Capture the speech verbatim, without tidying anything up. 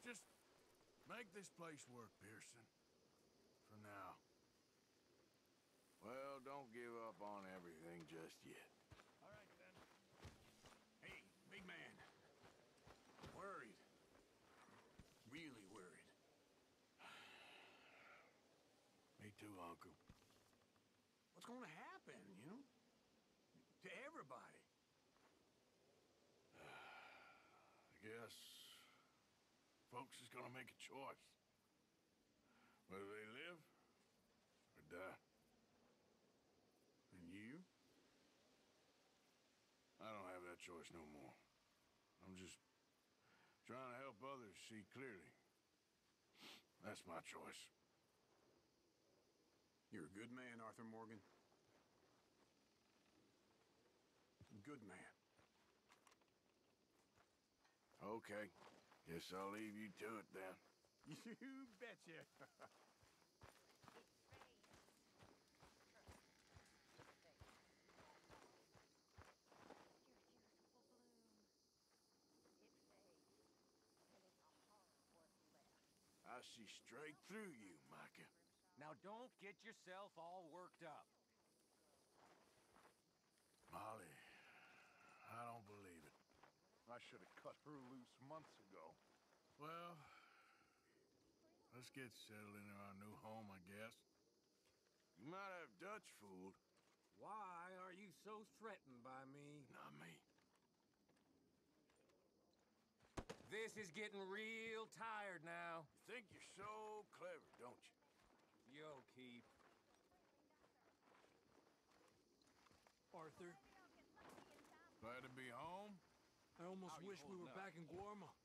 Just make this place work, Pearson. For now. Well, don't give up on everything just yet. All right, then. Hey, big man. Worried. Really worried. Me too, Uncle. What's gonna happen, you know? To everybody. I guess folks is gonna make a choice. Whether they live or die. And you? I don't have that choice no more. I'm just trying to help others see clearly. That's my choice. You're a good man, Arthur Morgan. Good man. Okay. Guess I'll leave you to it then. You betcha. I see straight through you, Micah. Now don't get yourself all worked up. Molly, I don't believe it. I should have cut her loose months ago. Well, let's get settled in our new home, I guess. You might have Dutch fooled. Why are you so threatened by me? Not me. This is getting real tired now. You think you're so clever, don't you? Yo, Keith. Arthur, Glad to be home? I almost How you wish we were holding up? back in Guarma.